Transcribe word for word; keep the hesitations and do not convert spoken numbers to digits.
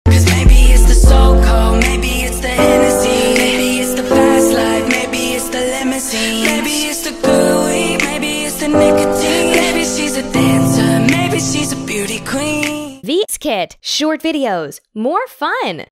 Cause maybe it's the soul cold, maybe it's the Hennessy, maybe it's the fast life, maybe it's the limousine, maybe it's the good weed, maybe it's the nicotine, maybe she's a dancer, maybe she's a beauty queen. VSkit, short videos, more fun.